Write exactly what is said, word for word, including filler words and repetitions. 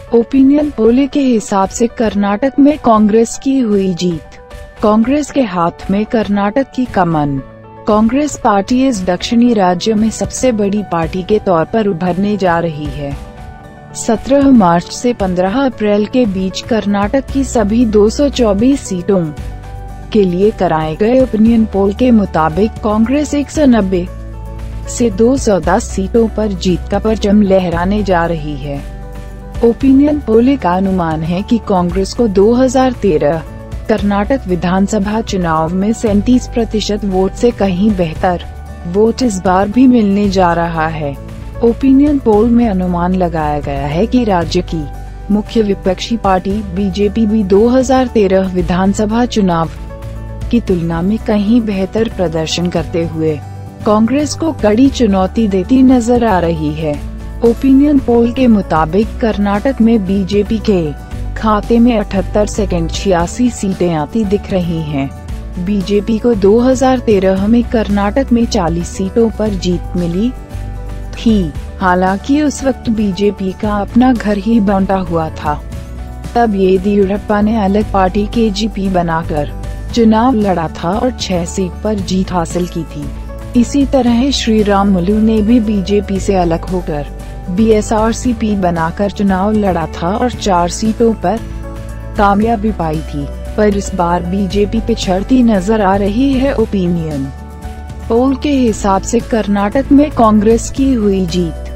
Opinion poll के हिसाब से कर्नाटक में कांग्रेस की हुई जीत। कांग्रेस के हाथ में कर्नाटक की कमान। कांग्रेस पार्टी इस दक्षिणी राज्य में सबसे बड़ी पार्टी के तौर पर उभरने जा रही है। सत्रह मार्च से पंद्रह अप्रैल के बीच कर्नाटक की सभी दो सौ चौबीस सीटों के लिए कराए गए ओपिनियन पोल के मुताबिक कांग्रेस एक सौ नब्बे से दो सौ दस सीटों पर जीत का परचम लहराने जा रही है। ओपिनियन पोल का अनुमान है कि कांग्रेस को दो हज़ार तेरह कर्नाटक विधानसभा चुनाव में सैंतीस प्रतिशत वोट से कहीं बेहतर वोट इस बार भी मिलने जा रहा है। ओपिनियन पोल में अनुमान लगाया गया है कि राज्य की मुख्य विपक्षी पार्टी बीजेपी भी दो हज़ार तेरह विधानसभा चुनाव की तुलना में कहीं बेहतर प्रदर्शन करते हुए कांग्रेस को कड़ी चुनौती देती नजर आ रही है। ओपिनियन पोल के मुताबिक कर्नाटक में बीजेपी के खाते में अठहत्तर सेकंड छियासी सीटें आती दिख रही हैं। बीजेपी को दो हज़ार तेरह में कर्नाटक में चालीस सीटों पर जीत मिली थी। हालांकि उस वक्त बीजेपी का अपना घर ही बांटा हुआ था। तब येदियुरप्पा ने अलग पार्टी के जीपी बनाकर चुनाव लड़ा था और छह सीट पर जीत हासिल की थी। इसी तरह श्रीरामुलु ने भी बीजेपी से अलग होकर बीएसआरसीपी बनाकर चुनाव लड़ा था और चार सीटों पर कामयाबी पाई थी, पर इस बार बीजेपी पिछड़ती नजर आ रही है। ओपिनियन पोल के हिसाब से कर्नाटक में कांग्रेस की हुई जीत।